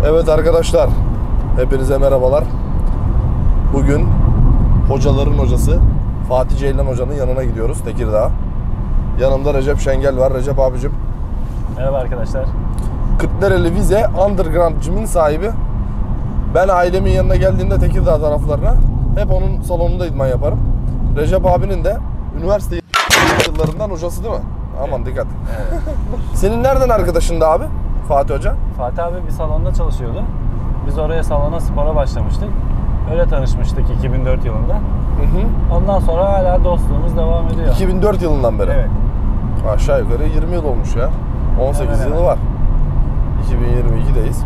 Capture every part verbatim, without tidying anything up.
Evet arkadaşlar, hepinize merhabalar. Bugün hocaların hocası Fatih Ceylan Hoca'nın yanına gidiyoruz, Tekirdağ. Yanımda Recep Şengel var. Recep abicim. Merhaba arkadaşlar. Kırklareli Vize Underground Gym'in sahibi. Ben ailemin yanına geldiğimde Tekirdağ taraflarına hep onun salonunda idman yaparım. Recep abinin de üniversite yıllarından hocası değil mi? Aman dikkat. Evet. Senin nereden arkadaşındı abi Fatih Hoca? Fatih abi bir salonda çalışıyordu. Biz oraya salona spora başlamıştık. Öyle tanışmıştık iki bin dört yılında. Hı hı. Ondan sonra hala dostluğumuz devam ediyor. iki bin dört yılından beri. Evet. Aşağı yukarı yirmi yıl olmuş ya. on sekiz Evet, yılı evet. var. iki bin yirmi iki'deyiz.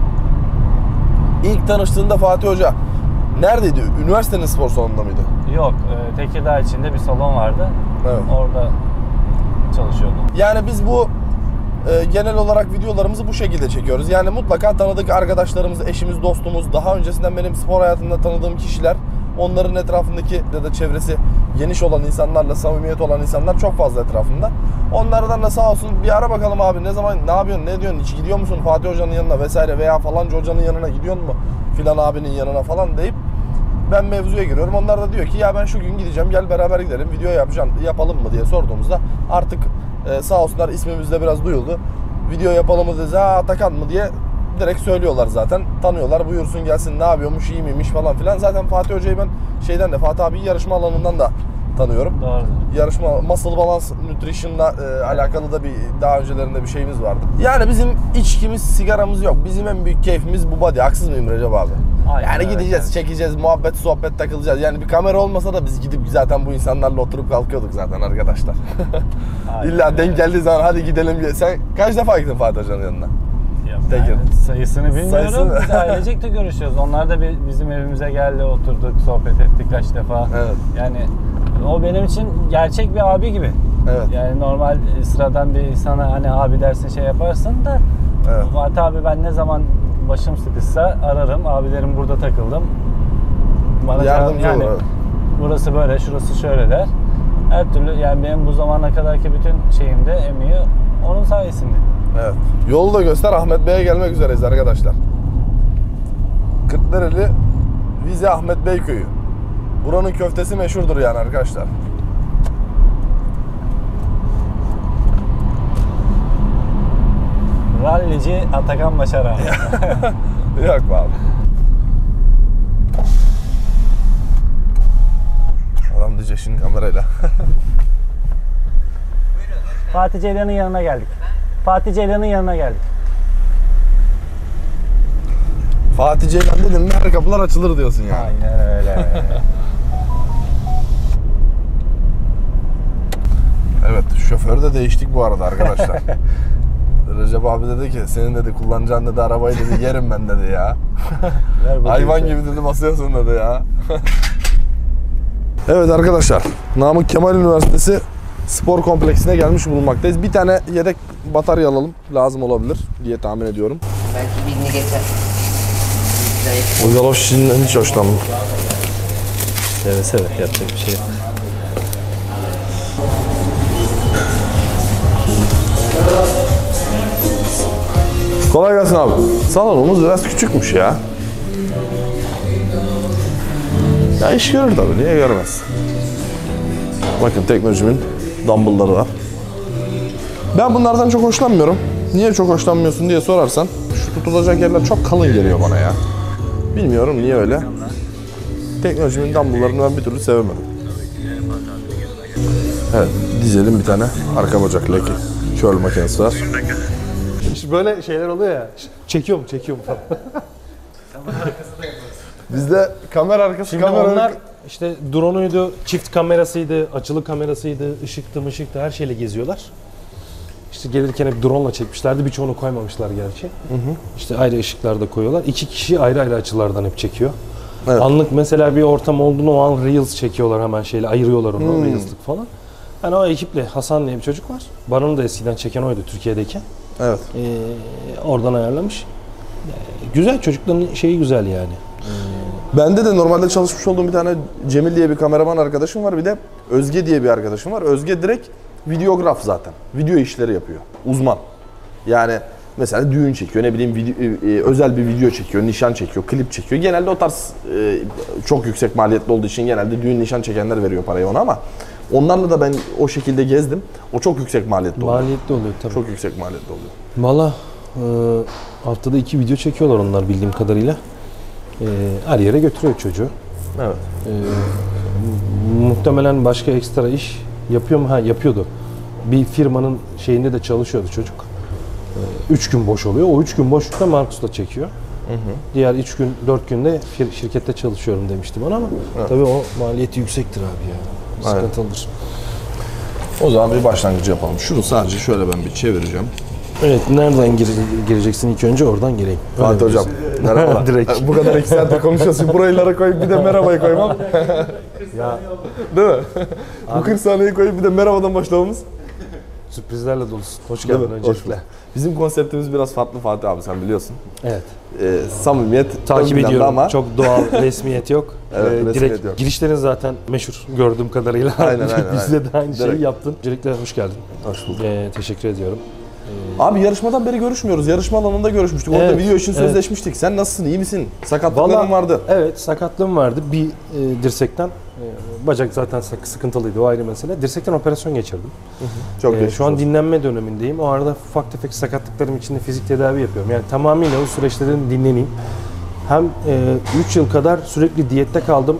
İlk tanıştığında Fatih Hoca neredeydi? Üniversitenin spor salonunda mıydı? Yok, e, Tekirdağ içinde bir salon vardı. Evet. Orada çalışıyordu. Yani biz bu e, genel olarak videolarımızı bu şekilde çekiyoruz. Yani mutlaka tanıdık arkadaşlarımız, eşimiz, dostumuz, daha öncesinden benim spor hayatında tanıdığım kişiler, onların etrafındaki ya da çevresi geniş olan insanlarla, samimiyet olan insanlar çok fazla etrafında. Onlardan da sağ olsun bir ara bakalım abi ne zaman, ne yapıyorsun, ne diyorsun, hiç gidiyor musun Fatih Hoca'nın yanına vesaire veya falanca hocanın yanına gidiyor mu filan abinin yanına falan deyip ben mevzuya giriyorum. Onlar da diyor ki ya ben şu gün gideceğim, gel beraber gidelim, video yapacağım, yapalım mı diye sorduğumuzda artık e, sağ olsunlar ismimiz de biraz duyuldu. Video yapalım mı dedi, ha Atakan mı diye direkt söylüyorlar zaten. Tanıyorlar, buyursun gelsin, ne yapıyormuş, iyi miymiş falan filan. Zaten Fatih Hoca'yı ben şeyden de, Fatih abi yarışma alanından da tanıyorum. Doğrudur. Yarışma, Muscle Balance Nutrition'la e, alakalı da bir daha öncelerinde bir şeyimiz vardı. Yani bizim içkimiz, sigaramız yok. Bizim en büyük keyfimiz bu body. Haksız mıyım Recep abi? Aynen, yani evet, gideceğiz, evet. çekeceğiz, muhabbet, sohbet takılacağız. Yani bir kamera olmasa da biz gidip zaten bu insanlarla oturup kalkıyorduk zaten arkadaşlar. Aynen, İlla evet. denk geldiği zaman hadi gidelim diye. Sen kaç defa gittin Fatih Hoca'nın yanına? Ya, Tekir. yani sayısını bilmiyorum. Sayısını- Biz ailecek de görüşüyoruz. Onlar da bir, bizim evimize geldi, oturduk, sohbet ettik kaç defa. Evet. Yani o benim için gerçek bir abi gibi. Evet. Yani normal e, sıradan bir insana hani abi dersin şey yaparsın da Evet. Fatih abi ben ne zaman başım sıkışsa ararım. Abilerim burada takıldım. Bana Yardımcı yani, olur, evet. burası böyle, şurası şöyle der. Her türlü yani benim bu zamana kadarki bütün şeyimde emeği onun sayesinde. Evet. Yolu da göster, Ahmet Bey'e gelmek üzereyiz arkadaşlar. Kırklareli Vize Ahmet Bey köyü. Buranın köftesi meşhurdur yani arkadaşlar. Rallici Atakan Başar abi. Yok be abi. Adam diyecek şimdi kamerayla. Fatih Ceylan'ın yanına geldik. Fatih Ceylan'ın yanına geldik. Fatih Ceylan dedim mi her kapılar açılır diyorsun yani. Aynen öyle. Evet, şoförü de değiştik bu arada arkadaşlar. Recep abi dedi ki senin dedi kullanacağın dedi arabayı dedi yerim ben dedi ya. Hayvan gibi dedi basıyorsun dedi ya. Evet arkadaşlar, Namık Kemal Üniversitesi spor kompleksine gelmiş bulunmaktayız. Bir tane yedek batarya alalım, lazım olabilir diye tahmin ediyorum. Belki birini geçer. O galoş işinden hiç hoşlanmam. Seve seve yapacak bir şey yok. Kolay gelsin abi. Salonumuz biraz küçükmüş ya. Ya iş görür tabii, niye görmez? Bakın teknolojimin dumbbellları var. Ben bunlardan çok hoşlanmıyorum. Niye çok hoşlanmıyorsun diye sorarsan, şu tutulacak yerler çok kalın geliyor bana ya. Bilmiyorum niye öyle. Teknolojimin dumbbelllarını ben bir türlü sevemedim. Evet, dizelim bir tane arka bacak leki curl makinesi var. İşte böyle şeyler oluyor ya. Çekiyor mu, çekiyor mu falan. Bizde kamera arkası Şimdi kamera onlar işte drone'uydu, çift kamerasıydı, açılı kamerasıydı, ışıktı, mışıktı her şeyle geziyorlar. İşte gelirken hep drone'la çekmişlerdi. Birçoğunu koymamışlar gerçi. Hı hı. İşte ayrı ışıklarda koyuyorlar. İki kişi ayrı ayrı açılardan hep çekiyor. Evet. Anlık mesela bir ortam olduğunu o an Reels çekiyorlar hemen şeyle. Ayırıyorlar onu, Hmm. Reels'lık falan. Hani o ekiple Hasan diye bir çocuk var. Baran'ı da eskiden çeken oydu Türkiye'deyken. Evet. Ee, oradan ayarlamış. Ee, güzel, çocukların şeyi güzel yani. Bende de normalde çalışmış olduğum bir tane Cemil diye bir kameraman arkadaşım var. Bir de Özge diye bir arkadaşım var. Özge direkt videograf zaten. Video işleri yapıyor. Uzman. Yani mesela düğün çekiyor, ne bileyim video, e, özel bir video çekiyor, nişan çekiyor, klip çekiyor. Genelde o tarz e, çok yüksek maliyetli olduğu için genelde düğün nişan çekenler veriyor parayı ona ama onlarla da ben o şekilde gezdim. O çok yüksek maliyetli oluyor. Maliyetli oluyor tabii. Çok yüksek maliyetli oluyor. Valla e, haftada iki video çekiyorlar onlar bildiğim kadarıyla. E, her yere götürüyor çocuğu. Evet. E, muhtemelen başka ekstra iş yapıyor mu? Ha, yapıyordu. Bir firmanın şeyinde de çalışıyordu çocuk. E, üç gün boş oluyor. O üç gün boşlukta Markus'la çekiyor. Hı hı. Diğer üç gün, dört günde fir- şirkette çalışıyorum demişti bana ama evet. Tabii o maliyeti yüksektir abi ya. Sıkıntılıdır. O zaman bir başlangıcı yapalım. Şunu sadece şöyle ben bir çevireceğim. Evet, nereden gire- gireceksin ilk önce oradan gireyim. Fatih Hocam, merhaba. Direkt. Bu kadar iki saattir konuşuyorsun, buralara koyup bir de merhabayı koymam. Ya, değil mi? Bu kırk saniyeyi koyup bir de merhabadan başlamamız. sürprizlerle dolusun. Hoş Değil geldin mi? öncelikle. Hoş Bizim konseptimiz biraz farklı Fatih abi, sen biliyorsun. Evet. Ee, samimiyet Takip ön planda ediyorum. ama Çok doğal, resmiyet yok. Evet, Ee, resmiyet direkt yok. girişlerin zaten meşhur gördüğüm kadarıyla. Aynen, aynen, Bizde aynen. de aynı şeyi Direkt. yaptın. Öncelikle hoş geldin. Hoş bulduk. Ee, teşekkür ediyorum. Abi yarışmadan beri görüşmüyoruz. Yarışma alanında görüşmüştük. Orada Evet, video için evet. sözleşmiştik. Sen nasılsın? İyi misin? Sakatlıkların Vallahi, vardı. Evet, sakatlığım vardı. Bir e, dirsekten, e, bacak zaten sak- sıkıntılıydı, o ayrı mesele. Dirsekten operasyon geçirdim. Çok Ee, geçmiş şu an olsun. dinlenme dönemindeyim. O arada ufak tefek sakatlıklarım için de fizik tedavi yapıyorum. Yani tamamıyla o süreçlerin dinleneyim. Hem üç yıl kadar sürekli diyette kaldım.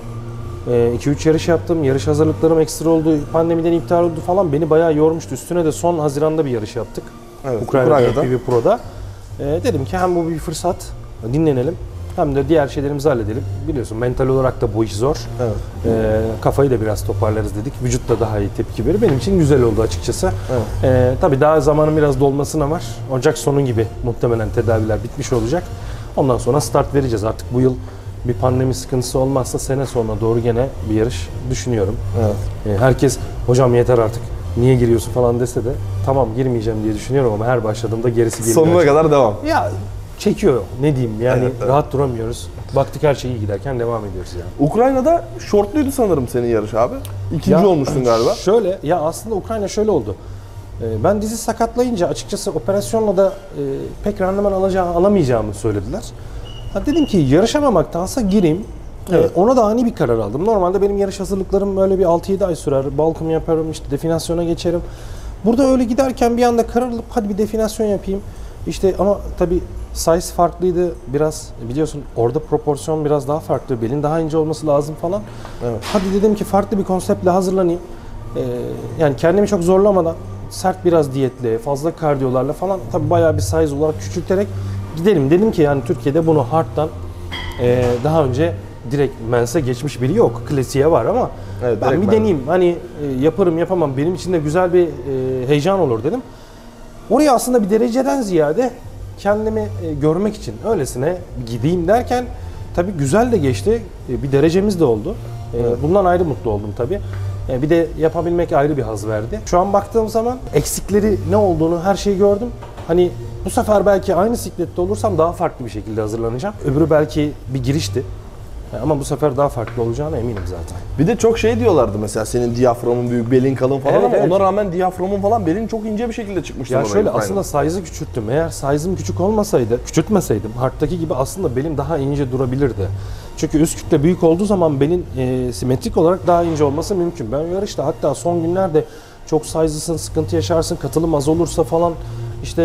iki üç yarış yaptım. Yarış hazırlıklarım ekstra oldu. Pandemiden iptal oldu falan. Beni bayağı yormuştu. Üstüne de son Haziran'da bir yarış yaptık. Evet, Ukrayna'da Ukrayna'da. F P V Pro'da. Ee, dedim ki hem bu bir fırsat, dinlenelim. Hem de diğer şeylerimizi halledelim. Biliyorsun mental olarak da bu iş zor. Evet. Ee, kafayı da biraz toparlarız dedik. Vücut da daha iyi tepki verir. Benim için güzel oldu açıkçası. Evet. Ee, tabii daha zamanın biraz dolmasına var. Ocak sonu gibi muhtemelen tedaviler bitmiş olacak. Ondan sonra start vereceğiz. Artık bu yıl bir pandemi sıkıntısı olmazsa sene sonuna doğru gene bir yarış düşünüyorum. Evet. Ee, herkes hocam yeter artık niye giriyorsun falan dese de tamam girmeyeceğim diye düşünüyorum ama her başladığımda gerisi geliyor. Sonuna kadar devam. Ya çekiyor ne diyeyim yani Evet, evet. rahat duramıyoruz. Baktık her şey iyi giderken devam ediyoruz yani. Ukrayna'da şortluydu sanırım senin yarış abi. İkinci Ya, olmuştun galiba. Şöyle ya aslında Ukrayna şöyle oldu. Ee, Ben dizi sakatlayınca açıkçası operasyonla da e, pek randıman alacağım, alamayacağımı söylediler. Ha, dedim ki yarışamamaktansa gireyim. Evet. Ee, ona da ani bir karar aldım. Normalde benim yarış hazırlıklarım böyle bir altı yedi ay sürer. Balkım yaparım, işte definasyona geçerim. Burada öyle giderken bir anda karar alıp hadi bir definasyon yapayım. İşte ama tabii size farklıydı biraz, biliyorsun orada proporsiyon biraz daha farklı, belin daha ince olması lazım falan. Evet. Hadi dedim ki farklı bir konseptle hazırlanayım. Ee, yani kendimi çok zorlamadan, sert biraz diyetle, fazla kardiyolarla falan tabii bayağı bir size olarak küçülterek gidelim. Dedim ki yani Türkiye'de bunu hard'dan e, daha önce direkt mense geçmiş biri yok. Klasiğe var ama Evet, ben direkt bir men. deneyeyim. Hani e, yaparım yapamam benim için de güzel bir e, heyecan olur dedim. Oraya aslında bir dereceden ziyade kendimi e, görmek için öylesine gideyim derken tabii güzel de geçti. E, bir derecemiz de oldu. E, Evet. Bundan ayrı mutlu oldum tabii. E, bir de yapabilmek ayrı bir haz verdi. Şu an baktığım zaman eksikleri ne olduğunu her şeyi gördüm. Hani bu sefer belki aynı siklette olursam daha farklı bir şekilde hazırlanacağım. Öbürü belki bir girişti. E, Ama bu sefer daha farklı olacağına eminim zaten. Bir de çok şey diyorlardı mesela senin diyaframın büyük, belin kalın falan Evet, ama evet. ona rağmen diyaframın falan belin çok ince bir şekilde çıkmıştı. Ya oraya şöyle Ukrayna'da. aslında size'ı küçülttüm. Eğer size'ım küçük olmasaydı, küçültmeseydim hard'taki gibi aslında belim daha ince durabilirdi. Çünkü üst kütle büyük olduğu zaman belin e, simetrik olarak daha ince olması mümkün. Ben yarışta hatta son günlerde çok size'lısın, sıkıntı yaşarsın, katılım az olursa falan işte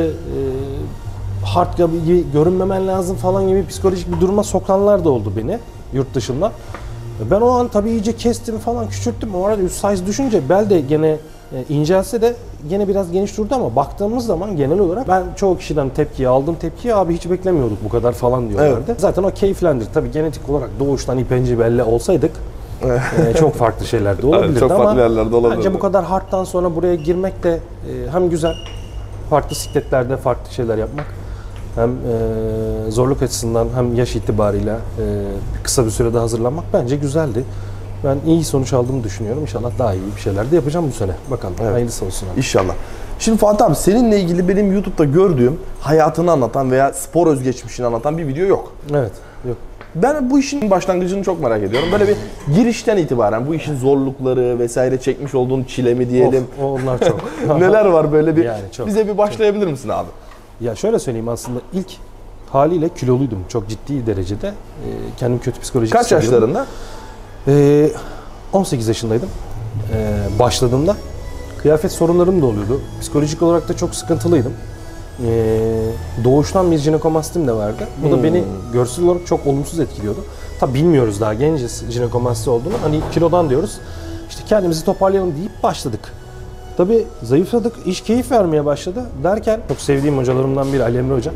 e, hard gibi görünmemen lazım falan gibi psikolojik bir duruma sokanlar da oldu beni yurt dışından. Ben o an tabii iyice kestim falan, küçülttüm. O arada üst size düşünce bel de gene e, incelse de gene biraz geniş durdu ama baktığımız zaman genel olarak ben çoğu kişiden tepkiyi aldım. Tepkiyi abi hiç beklemiyorduk bu kadar falan diyorlardı. Evet. Zaten o keyiflendir. Tabii genetik olarak doğuştan ipenci belli olsaydık e, çok farklı şeyler de olabilirdi Evet, çok ama farklı yerlerde olabilirdi. bence bu kadar hard'tan sonra buraya girmek de e, hem güzel, farklı sikletlerde farklı şeyler yapmak. Hem e, zorluk açısından hem yaş itibarıyla e, kısa bir sürede hazırlanmak bence güzeldi. Ben iyi sonuç aldığımı düşünüyorum. İnşallah daha iyi bir şeyler de yapacağım bu sene. Bakalım. Evet. Hayırlısı olsun abi. İnşallah. Şimdi Fatih abi seninle ilgili benim YouTube'da gördüğüm hayatını anlatan veya spor özgeçmişini anlatan bir video yok. Evet. Yok. Ben bu işin başlangıcını çok merak ediyorum. Böyle bir girişten itibaren bu işin zorlukları vesaire çekmiş olduğun çile mi diyelim. Of, onlar çok. Neler var böyle bir Yani çok, bize bir başlayabilir misin abi? Ya şöyle söyleyeyim, aslında ilk haliyle kiloluydum çok ciddi derecede. Ee, kendim kötü psikolojik Kaç hissediyordum. yaşlarında? Ee, on sekiz yaşındaydım ee, başladığımda. Kıyafet sorunlarım da oluyordu. Psikolojik olarak da çok sıkıntılıydım. Ee, doğuştan bir jinekomastim de vardı. Bu da Hmm. beni görsel olarak çok olumsuz etkiliyordu. Tabi bilmiyoruz, daha genciz jinekomasti olduğunu. Hani kilodan diyoruz. İşte kendimizi toparlayalım deyip başladık. Tabi zayıfladık, iş keyif vermeye başladı derken çok sevdiğim hocalarımdan biri Ali Emre Hoca.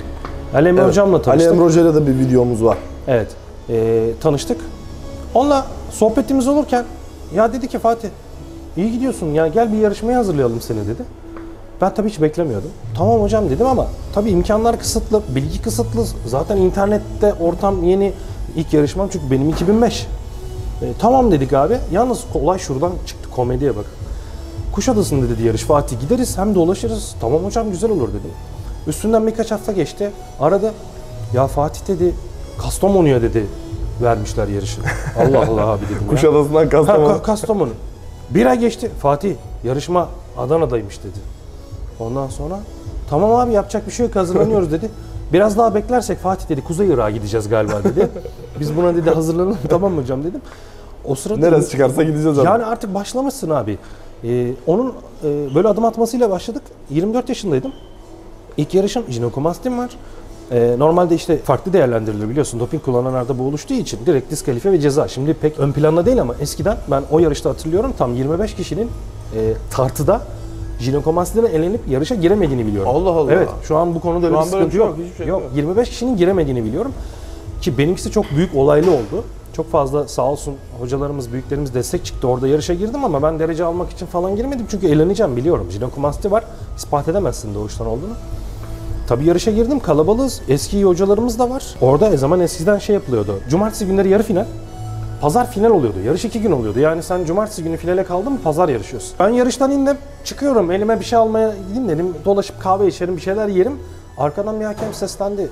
Ali Emre Evet. Hocamla tanıştık. Ali Emre Hoca'yla da bir videomuz var. Evet, ee, tanıştık. Onunla sohbetimiz olurken ya dedi ki Fatih, iyi gidiyorsun ya, gel bir yarışmaya hazırlayalım seni dedi. Ben tabii hiç beklemiyordum. Tamam hocam dedim ama tabii imkanlar kısıtlı, bilgi kısıtlı. Zaten internette ortam yeni, ilk yarışmam çünkü benim iki bin beş. E, tamam dedik abi. Yalnız olay şuradan çıktı, komediye bak. Kuşadası'nda dedi yarış, Fatih gideriz hem dolaşırız. Tamam hocam güzel olur dedim. Üstünden birkaç hafta geçti. Aradı. Ya Fatih dedi, Kastamonu'ya dedi vermişler yarışı. Allah Allah abi dedim ya. Kuşadası'ndan Kastamonu. Ha, Ka- Kastamonu. Bir ay geçti. Fatih yarışma Adana'daymış dedi. Ondan sonra tamam abi yapacak bir şey yok, hazırlanıyoruz dedi. Biraz daha beklersek Fatih dedi Kuzey Irak'a gideceğiz galiba dedi. Biz buna dedi hazırlanalım. Tamam hocam dedim. O sırada Neresi çıkarsa gideceğiz abi. yani artık başlamışsın abi. Ee, onun e, böyle adım atmasıyla başladık. yirmi dört yaşındaydım. İlk yarışım jinekomastim var. Ee, normalde işte farklı değerlendirilir biliyorsun. Doping kullananlarda bu oluştuğu için direkt diskalifiye ve ceza. Şimdi pek ön planda değil ama eskiden ben o yarışta hatırlıyorum, tam yirmi beş kişinin e, tartıda jinekomastiden elenip yarışa giremediğini biliyorum. Allah Allah. Evet, şu an bu konuda öyle Şu bir an böyle sıkıntı bir şey yok. yok, hiçbir şey yok, yok. yirmi beş kişinin giremediğini biliyorum. Ki benimkisi çok büyük olaylı oldu. Çok fazla sağ olsun hocalarımız, büyüklerimiz destek çıktı. Orada yarışa girdim ama ben derece almak için falan girmedim. Çünkü eğleneceğim biliyorum. Jinekomasti var. İspat edemezsin doğuştan olduğunu. Tabii yarışa girdim. Kalabalığız. Eski iyi hocalarımız da var. Orada o zaman eskiden şey yapılıyordu. Cumartesi günleri yarı final. Pazar final oluyordu. Yarış iki gün oluyordu. Yani sen cumartesi günü finale kaldın mı pazar yarışıyorsun. Ben yarıştan indim. Çıkıyorum. Elime bir şey almaya gideyim dedim. Dolaşıp kahve içerim, bir şeyler yerim. Arkadan bir hakem seslendi.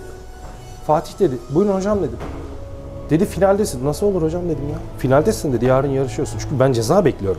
Fatih dedi. Buyurun hocam dedim. Dedi finaldesin. Nasıl olur hocam dedim ya. Finaldesin dedi. Yarın yarışıyorsun. Çünkü ben ceza bekliyorum.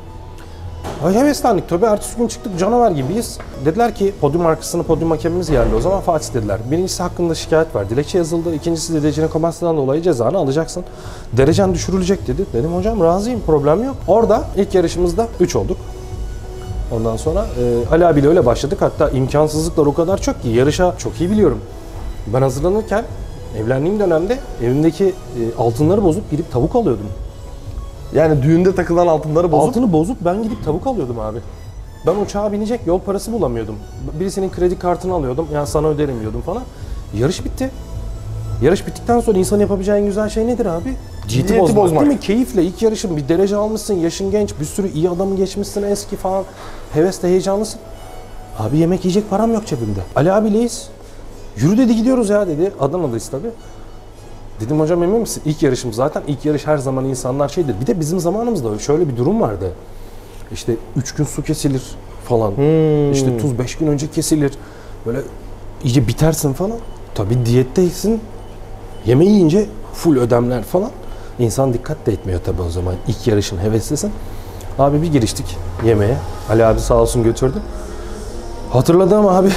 Ay heveslendik tabii. Ertesi gün çıktık, canavar gibiyiz. Dediler ki podyum arkasına podyum hakemimiz geldi. O zaman Fatih dediler. Birincisi hakkında şikayet var. Dilekçe yazıldı. İkincisi dedi jinekomastiden dolayı cezanı alacaksın. Derecen düşürülecek dedi. Dedim hocam razıyım, problem yok. Orada ilk yarışımızda üç olduk. Ondan sonra e, Ali abiyle öyle başladık. Hatta imkansızlıklar o kadar çok ki yarışa çok iyi biliyorum. Ben hazırlanırken evlendiğim dönemde evimdeki e, altınları bozup gidip tavuk alıyordum. Yani düğünde takılan altınları bozup Altını bozup ben gidip tavuk alıyordum abi. Ben uçağa binecek yol parası bulamıyordum. Birisinin kredi kartını alıyordum. Yani sana öderim diyordum falan. Yarış bitti. Yarış bittikten sonra insan yapabileceği en güzel şey nedir abi? Diyeti, Diyeti bozmak, bozmak. değil mi? Keyifle ilk yarışın bir derece almışsın, yaşın genç, bir sürü iyi adamı geçmişsin eski falan. Hevesle heyecanlısın. Abi yemek yiyecek param yok cebimde. Ali abileyiz. Yürü dedi gidiyoruz ya dedi. Adana'dayız tabii. Dedim hocam emin misin? İlk yarışım zaten. İlk yarış her zaman insanlar şeydir. Bir de bizim zamanımızda şöyle bir durum vardı. İşte üç gün su kesilir falan. Hmm. İşte tuz beş gün önce kesilir. Böyle iyice bitersin falan. Tabii diyetteysin. Yemeği yiyince full ödemler falan. İnsan dikkat de etmiyor tabii o zaman. İlk yarışın heveslisin. Abi bir giriştik yemeğe. Ali abi sağ olsun götürdü. Hatırladım abi.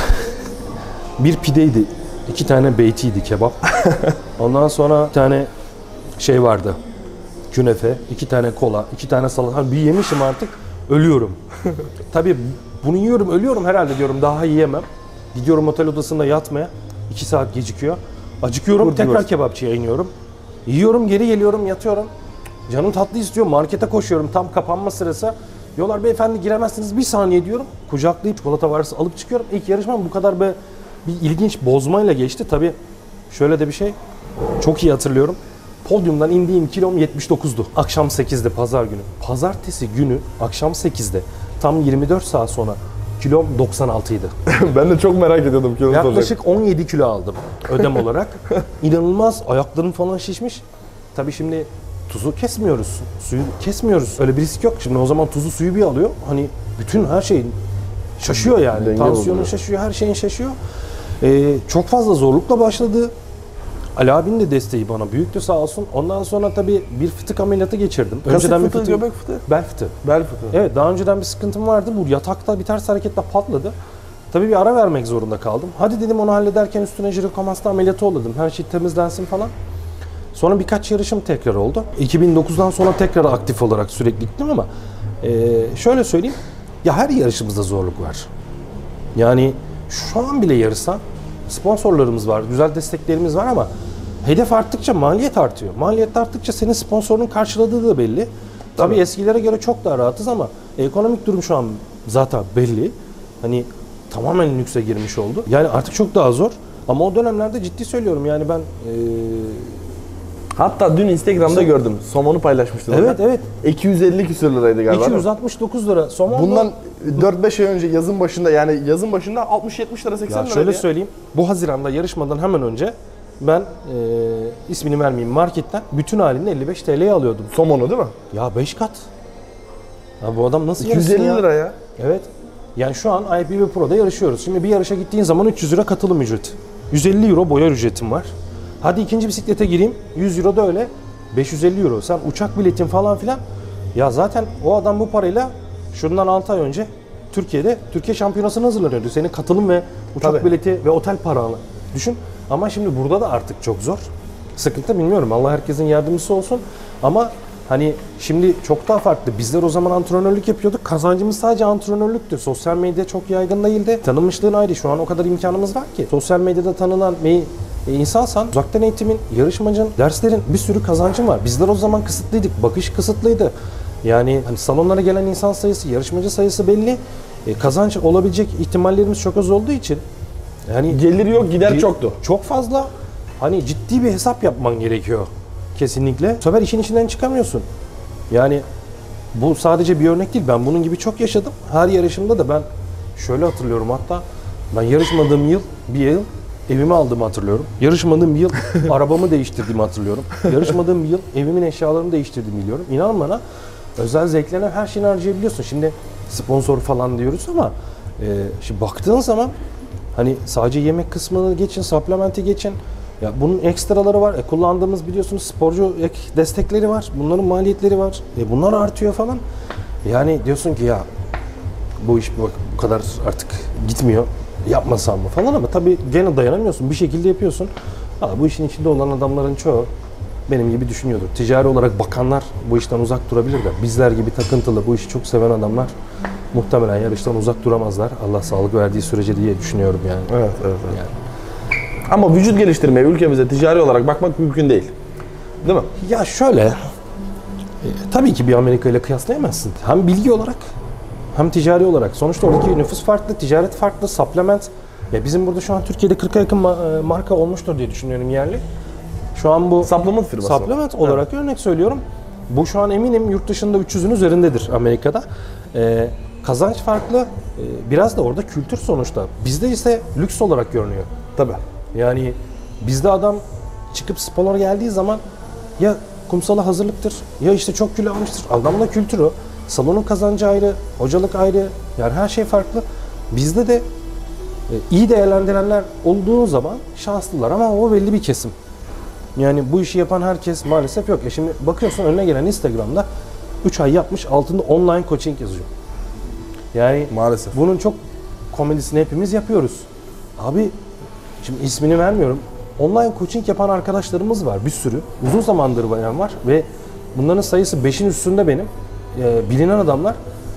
Bir pideydi. İki tane beytiydi kebap. Ondan sonra bir tane şey vardı. Künefe, iki tane kola, iki tane salata. Hani bir yemişim artık. Ölüyorum. Tabii bunu yiyorum, ölüyorum herhalde diyorum. Daha yiyemem. Gidiyorum otel odasında yatmaya. iki saat gecikiyor. Acıkıyorum. Kurdu Tekrar diyorsun. kebapçıya iniyorum. Yiyorum, geri geliyorum, yatıyorum. Canım tatlı istiyor. Markete koşuyorum. Tam kapanma sırası. Diyorlar beyefendi giremezsiniz. Bir saniye diyorum. Kucaklayıp çikolata varsa alıp çıkıyorum. İlk yarışmam bu kadar be bir ilginç bozmayla geçti. Tabii şöyle de bir şey. Çok iyi hatırlıyorum. Podyumdan indiğim kilom yetmiş dokuzdu. Akşam sekizde pazar günü. Pazartesi günü akşam sekizde tam yirmi dört saat sonra kilom doksan altıydı. ben de çok merak ediyordum kilolu olacak. Yaklaşık on yedi kilo aldım ödem olarak. İnanılmaz, ayaklarım falan şişmiş. Tabii şimdi tuzu kesmiyoruz, suyu kesmiyoruz. Öyle bir risk yok. Şimdi o zaman tuzu suyu bir alıyor. Hani bütün her şey şaşıyor yani. Denge Tansiyonun oluyor. şaşıyor, her şeyin şaşıyor. Ee, çok fazla zorlukla başladı. Ali abinin de desteği bana büyüktü sağ olsun. Ondan sonra tabii bir fıtık ameliyatı geçirdim. Kasık bir fıtığı, göbek fıtığı. Bel fıtığı. Bel fıtığı. Evet, daha önceden bir sıkıntım vardı. Bu yatakta bir ters hareketle patladı. Tabii bir ara vermek zorunda kaldım. Hadi dedim onu hallederken üstüne jirokomasta ameliyatı olladım. Her şey temizlensin falan. Sonra birkaç yarışım tekrar oldu. iki bin dokuzdan sonra tekrar aktif olarak sürekli gittim ama e, şöyle söyleyeyim. Ya her yarışımızda zorluk var. Yani şu an bile yarışsan sponsorlarımız var, güzel desteklerimiz var ama hedef arttıkça maliyet artıyor. Maliyet arttıkça senin sponsorun karşıladığı da belli. Tabii, Tabii eskilere göre çok daha rahatız ama ekonomik durum şu an zaten belli. Hani tamamen lükse girmiş oldu. Yani artık çok daha zor. Ama o dönemlerde ciddi söylüyorum yani ben... Ee... Hatta dün Instagram'da gördüm. Somonu paylaşmıştın. Evet orada. evet. iki yüz elli küsür liraydı galiba. iki yüz altmış dokuz lira somon. Bundan dört beş ay önce yazın başında yani yazın başında altmış yetmiş lira seksen lira. Şöyle ya. söyleyeyim. Bu Haziran'da yarışmadan hemen önce ben e, ismini vermeyeyim marketten bütün halini elli beş TL'ye alıyordum. Somonu değil mi? Ya beş kat. Ya bu adam nasıl iki yüz elli yarışsın ya? lira ya. Evet. Yani şu an I P V Pro'da yarışıyoruz. Şimdi bir yarışa gittiğin zaman üç yüz lira katılım ücreti. yüz elli euro boya ücretim var. Hadi ikinci bisiklete gireyim. yüz euro da öyle. beş yüz elli euro. Sen uçak biletin falan filan. Ya zaten o adam bu parayla şundan altı ay önce Türkiye'de Türkiye şampiyonasına hazırlanıyordu. Senin katılım ve uçak Tabii. bileti ve otel paranı düşün. Ama şimdi burada da artık çok zor. Sıkıntı bilmiyorum. Allah herkesin yardımcısı olsun. Ama hani şimdi çok daha farklı. Bizler o zaman antrenörlük yapıyorduk. Kazancımız sadece antrenörlüktü. Sosyal medya çok yaygın değildi. Tanınmışlığın ayrı. Şu an o kadar imkanımız var ki. Sosyal medyada tanınan bir insansan uzaktan eğitimin, yarışmacın, derslerin bir sürü kazancın var. Bizler o zaman kısıtlıydık. Bakış kısıtlıydı. Yani hani salonlara gelen insan sayısı, yarışmacı sayısı belli. E, kazanç olabilecek ihtimallerimiz çok az olduğu için yani Gelir yok, gider bir- çoktu. Çok fazla hani ciddi bir hesap yapman gerekiyor. Kesinlikle. Bu sefer işin içinden çıkamıyorsun. Yani bu sadece bir örnek değil. Ben bunun gibi çok yaşadım. Her yarışımda da ben şöyle hatırlıyorum hatta ben yarışmadığım yıl bir yıl evimi aldığımı hatırlıyorum. Yarışmadığım bir yıl arabamı değiştirdiğimi hatırlıyorum. Yarışmadığım bir yıl evimin eşyalarını değiştirdiğimi biliyorum. İnan bana özel zevklerine her şeyini harcayabiliyorsun. Şimdi sponsor falan diyoruz ama e, şimdi baktığın zaman hani sadece yemek kısmını geçin, supplementi geçin. Ya bunun ekstraları var. E, kullandığımız biliyorsunuz sporcu ek destekleri var. Bunların maliyetleri var. E, bunlar artıyor falan. Yani diyorsun ki ya bu iş bak, bu kadar artık gitmiyor. Yapmasam mı falan ama tabii gene dayanamıyorsun. Bir şekilde yapıyorsun. Ha, bu işin içinde olan adamların çoğu benim gibi düşünüyordur. Ticari olarak bakanlar bu işten uzak durabilir de bizler gibi takıntılı, bu işi çok seven adamlar muhtemelen yarıştan uzak duramazlar. Allah sağlık verdiği sürece diye düşünüyorum yani. Evet, evet. evet. Yani. Ama vücut geliştirmeye ülkemize ticari olarak bakmak mümkün değil. Değil mi? Ya şöyle, e, tabii ki bir Amerika ile kıyaslayamazsın. Hem bilgi olarak hem ticari olarak. Sonuçta oradaki nüfus farklı, ticaret farklı, supplement. Ya bizim burada şu an Türkiye'de kırka yakın ma- marka olmuştur diye düşünüyorum yerli. Şu an bu Supplement firması. supplement olarak örnek söylüyorum. Bu şu an eminim yurt dışında üç yüzün üzerindedir Amerika'da. Ee, kazanç farklı. Ee, biraz da orada kültür sonuçta. Bizde ise lüks olarak görünüyor. Tabii. Yani bizde adam çıkıp spora geldiği zaman ya kumsala hazırlıktır ya işte çok kilo almıştır. Adamın da kültürü o. Salonun kazancı ayrı, hocalık ayrı. Yani her şey farklı. Bizde de e, iyi değerlendirenler olduğu zaman şanslılar ama o belli bir kesim. Yani bu işi yapan herkes maalesef yok. E şimdi bakıyorsun önüne gelen Instagram'da üç ay yapmış altında online coaching yazıyor. Yani Maalesef. bunun çok komedisini hepimiz yapıyoruz. Abi şimdi ismini vermiyorum. Online coaching yapan arkadaşlarımız var bir sürü. Uzun zamandır bayan var ve bunların sayısı beşin üstünde benim. Ee, bilinen adamlar.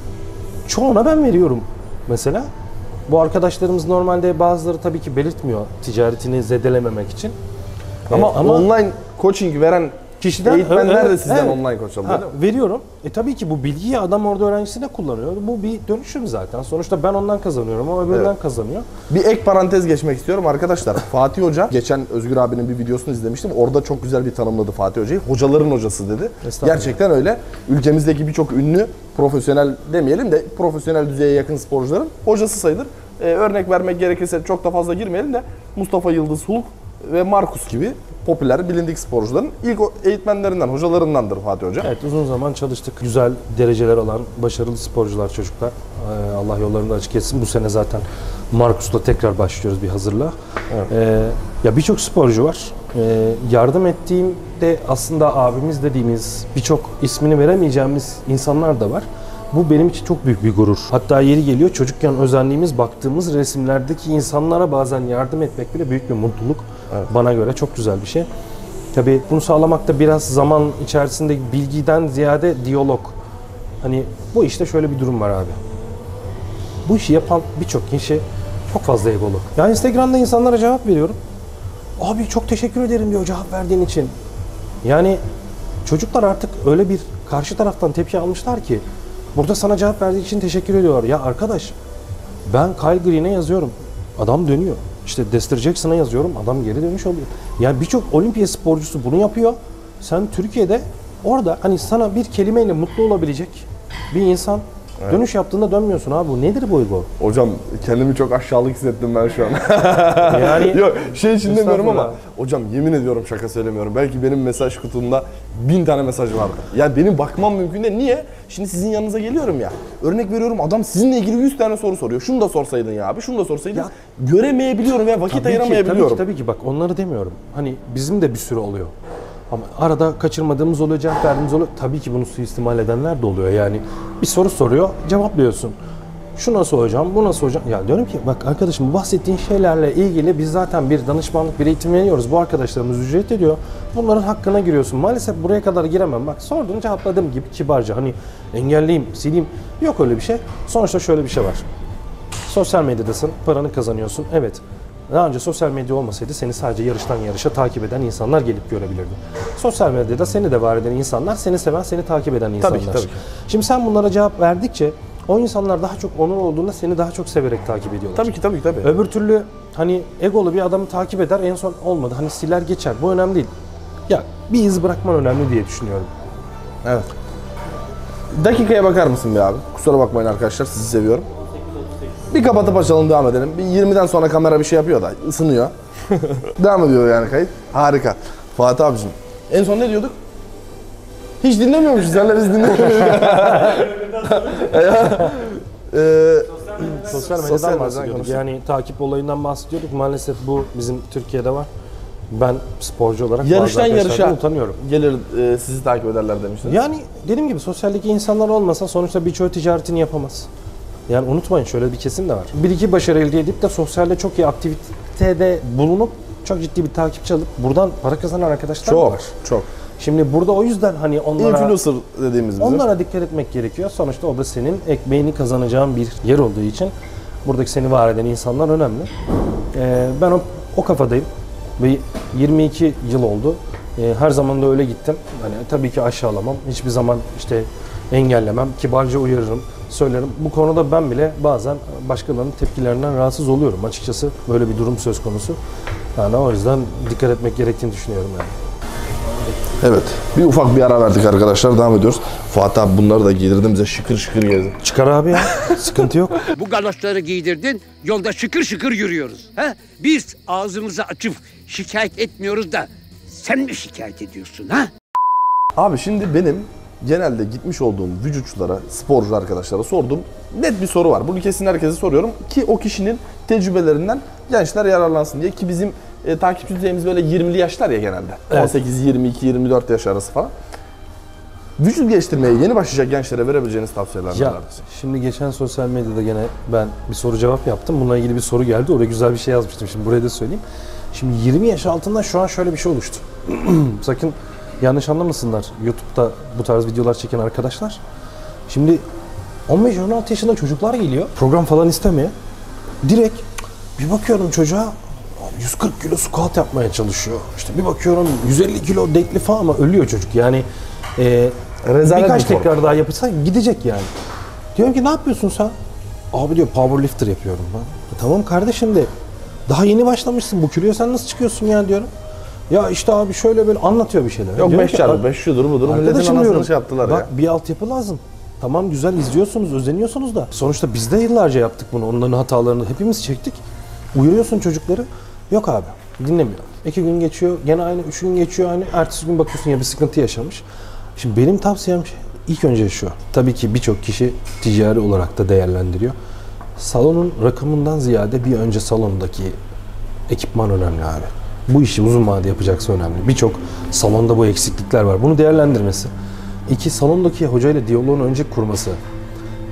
Çoğuna ben veriyorum mesela. Bu arkadaşlarımız normalde bazıları tabii ki belirtmiyor ticaretini zedelememek için. Ama, Ee, ama online coaching veren kişiden eğitmenler evet, de sizden evet. online coach alıyor Ha, değil mi? veriyorum. E tabii ki bu bilgiyi adam orada öğrencisine kullanıyor. Bu bir dönüşüm zaten. Sonuçta ben ondan kazanıyorum ama öbüründen Evet. kazanıyor. Bir ek parantez geçmek istiyorum arkadaşlar. Fatih Hoca, geçen Özgür abinin bir videosunu izlemiştim. Orada çok güzel bir tanımladı Fatih Hoca'yı. Hocaların hocası dedi. Estağfurullah. Gerçekten öyle. Ülkemizdeki birçok ünlü, profesyonel demeyelim de profesyonel düzeye yakın sporcuların hocası sayılır. Ee, örnek vermek gerekirse çok da fazla girmeyelim de Mustafa Yıldız Hulk ve Markus gibi popüler, bilindik sporcuların ilk o eğitmenlerinden, hocalarındandır Fatih Hoca. Evet uzun zaman çalıştık. Güzel dereceler alan başarılı sporcular çocuklar. Ee, Allah yollarını da açık etsin. Bu sene zaten Markus'la tekrar başlıyoruz bir hazırlığa. Evet. Ee, ya birçok sporcu var. Ee, yardım ettiğim de aslında abimiz dediğimiz birçok ismini veremeyeceğimiz insanlar da var. Bu benim için çok büyük bir gurur. Hatta yeri geliyor çocukken özendiğimiz, baktığımız resimlerdeki insanlara bazen yardım etmek bile büyük bir mutluluk. Evet. Bana göre çok güzel bir şey. Tabii bunu sağlamakta biraz zaman içerisinde bilgiden ziyade diyalog. Hani bu işte şöyle bir durum var abi. Bu işi yapan birçok kişi çok fazla egolu. Ya Instagram'da insanlara cevap veriyorum. Abi çok teşekkür ederim diyor cevap verdiğin için. Yani çocuklar artık öyle bir karşı taraftan tepki almışlar ki burada sana cevap verdiği için teşekkür ediyorlar. Ya arkadaş ben Kyle Green'e yazıyorum. Adam dönüyor. İşte Dexter Jackson'a yazıyorum. Adam geri dönüş oluyor. Yani birçok olimpiya sporcusu bunu yapıyor. Sen Türkiye'de orada hani sana bir kelimeyle mutlu olabilecek bir insan evet. Dönüş yaptığında dönmüyorsun abi. Bu nedir bu ego? Hocam kendimi çok aşağılık hissettim ben şu an. Yani yok şey için demiyorum ama hocam yemin ediyorum şaka söylemiyorum. Belki benim mesaj kutumda bin tane mesaj vardı. Yani benim bakmam mümkün değil. Niye? Şimdi sizin yanınıza geliyorum ya. Örnek veriyorum adam sizinle ilgili yüz tane soru soruyor. Şunu da sorsaydın ya abi, şunu da sorsaydın. Ya, göremeyebiliyorum ya vakit tabii ayıramayabiliyorum. Ki, tabii ki tabii ki bak onları demiyorum. Hani bizim de bir sürü oluyor. Ama arada kaçırmadığımız oluyor, cevap verdiğimiz oluyor. Tabii ki bunu suistimal edenler de oluyor. Yani bir soru soruyor, cevaplıyorsun. Şu nasıl hocam, bu nasıl hocam? Ya diyorum ki bak arkadaşım bu bahsettiğin şeylerle ilgili biz zaten bir danışmanlık, bir eğitim veriyoruz. Bu arkadaşlarımız ücret ediyor. Bunların hakkına giriyorsun. Maalesef buraya kadar giremem. Bak sordun cevapladım gibi kibarca. Hani engelleyeyim, sileyim. Yok öyle bir şey. Sonuçta şöyle bir şey var. Sosyal medyadasın, paranı kazanıyorsun. Evet. Daha önce sosyal medya olmasaydı seni sadece yarıştan yarışa takip eden insanlar gelip görebilirdi. Sosyal medyada seni de var eden insanlar, seni seven, seni takip eden insanlar. Tabii ki, tabii ki. Şimdi sen bunlara cevap verdikçe o insanlar daha çok onur olduğunda seni daha çok severek takip ediyorlar. Tabii ki tabii ki tabii. Öbür türlü hani egolu bir adamı takip eder en son olmadı. Hani siler geçer. Bu önemli değil. Ya bir iz bırakman önemli diye düşünüyorum. Evet. Dakikaya bakar mısın bir abi? Kusura bakmayın arkadaşlar, sizi seviyorum. Bir kapatıp açalım, devam edelim. Bir yirmiden sonra kamera bir şey yapıyor da ısınıyor. Devam ediyor yani kayıt. Harika. Fatih abicim. En son ne diyorduk? Hiç dinlemiyormuşuz. Senler biz dinlemiyoruz. ee, sosyal medyadan sosyal bahsediyorduk. Yani takip olayından bahsediyorduk. Maalesef bu bizim Türkiye'de var. Ben sporcu olarak yarıştan yarışa utanıyorum. Gelir e, sizi takip ederler demiştiniz. Yani dediğim gibi sosyaldeki insanlar olmasa sonuçta birçoğu ticaretini yapamaz. Yani unutmayın şöyle bir kesim de var. Bir iki başarı elde edip de sosyalde çok iyi aktivitede bulunup çok ciddi bir takipçi alıp buradan para kazanan arkadaşlar çok, var. Çok. Şimdi burada o yüzden hani onlara influencer dediğimiz bizim. Onlara dikkat etmek gerekiyor. Sonuçta o da senin ekmeğini kazanacağın bir yer olduğu için buradaki seni var eden insanlar önemli. Ee, ben o, o kafadayım ve yirmi iki yıl oldu. Ee, her zaman da öyle gittim. Hani tabii ki aşağılamam. Hiçbir zaman işte engellemem. Kibarca uyarırım, söylerim. Bu konuda ben bile bazen başkalarının tepkilerinden rahatsız oluyorum. Açıkçası böyle bir durum söz konusu. Yani o yüzden dikkat etmek gerektiğini düşünüyorum yani. Evet. Bir ufak bir ara verdik arkadaşlar. Devam ediyoruz. Fatih abi bunları da giydirdim bize, şıkır şıkır gezdi. Çıkar abi ya. Sıkıntı yok. Bu galoşları giydirdin. Yolda şıkır şıkır yürüyoruz. Ha? Biz ağzımızı açıp şikayet etmiyoruz da sen mi şikayet ediyorsun ha? Abi şimdi benim genelde gitmiş olduğum vücutçulara, sporcu arkadaşlara sorduğum net bir soru var. Bunu kesin herkese soruyorum ki o kişinin tecrübelerinden gençler yararlansın diye, ki bizim e, takipçi düzeyimiz böyle yirmili yaşlar ya genelde. Evet. on sekiz, yirmi iki, yirmi dört yaş arası falan. Vücut geliştirmeye yeni başlayacak gençlere verebileceğiniz tavsiyeler ya, nelerdir? Şimdi geçen sosyal medyada gene ben bir soru cevap yaptım. Bununla ilgili bir soru geldi. Oraya güzel bir şey yazmıştım. Şimdi buraya da söyleyeyim. Şimdi yirmi yaş altında şu an şöyle bir şey oluştu. Sakın yanlış anlamasınlar YouTube'da bu tarz videolar çeken arkadaşlar. Şimdi on beş on altı yaşında çocuklar geliyor. Program falan istemeye. Direkt bir bakıyorum çocuğa yüz kırk kilo squat yapmaya çalışıyor. İşte bir bakıyorum yüz elli kilo deadlift falan ama ölüyor çocuk. Yani e, birkaç tekrar daha yapırsa gidecek yani. Diyorum ki ne yapıyorsun sen? Abi diyor powerlifter yapıyorum ben. E, tamam kardeşim de daha yeni başlamışsın, bu kiloya sen nasıl çıkıyorsun ya diyorum. Ya işte abi şöyle böyle anlatıyor bir şeyler. Yok beş çarpı beş şudur budur. Milletin anasını şey yaptılar bak, ya. Bir altyapı lazım. Tamam güzel izliyorsunuz, özeniyorsunuz da. Sonuçta biz de yıllarca yaptık bunu. Onların hatalarını hepimiz çektik. Uyarıyorsun çocukları. Yok abi dinlemiyor. İki gün geçiyor, gene aynı, üç gün geçiyor aynı. Ertesi gün bakıyorsun ya bir sıkıntı yaşamış. Şimdi benim tavsiyem şey, ilk önce şu. Tabii ki birçok kişi ticari olarak da değerlendiriyor. Salonun rakamından ziyade bir önce salondaki ekipman önemli abi. Bu işi uzun vadede yapacaksa önemli. Birçok salonda bu eksiklikler var. Bunu değerlendirmesi. İki, salondaki hocayla diyaloğunu önce kurması.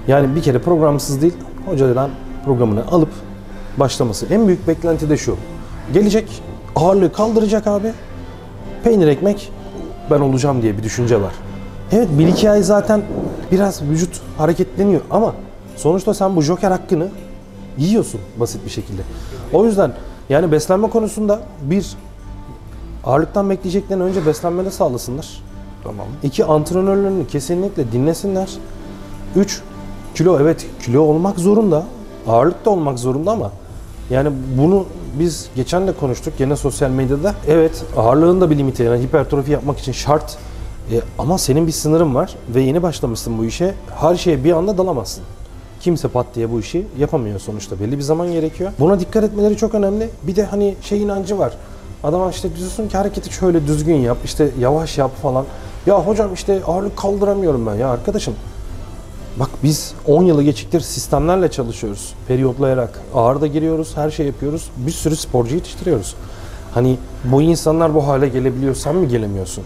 Yani bir kere programsız değil, hocadan programını alıp başlaması. En büyük beklenti de şu. Gelecek, ağırlığı kaldıracak abi. Peynir ekmek ben olacağım diye bir düşünce var. Evet, bir iki ay zaten biraz vücut hareketleniyor ama sonuçta sen bu joker hakkını yiyorsun basit bir şekilde. O yüzden yani beslenme konusunda bir, ağırlıktan bekleyeceklerini önce beslenmede sağlasınlar. Tamam. İki, antrenörlerini kesinlikle dinlesinler. Üç, kilo, evet kilo olmak zorunda. Ağırlık da olmak zorunda ama yani bunu biz geçen de konuştuk gene sosyal medyada. Evet, ağırlığın da bir limiti, yani hipertrofi yapmak için şart. E, ama senin bir sınırın var ve yeni başlamışsın bu işe. Her şeye bir anda dalamazsın. Kimse pat diye bu işi yapamıyor sonuçta. Belli bir zaman gerekiyor. Buna dikkat etmeleri çok önemli. Bir de hani şey inancı var. Adama işte diyorsun ki hareketi şöyle düzgün yap, işte yavaş yap falan. Ya hocam işte ağırlık kaldıramıyorum ben. Ya arkadaşım, bak biz on yılı geçiktir sistemlerle çalışıyoruz. Periyotlayarak ağır da giriyoruz, her şey yapıyoruz. Bir sürü sporcu yetiştiriyoruz. Hani bu insanlar bu hale gelebiliyor, sen mi gelemiyorsun?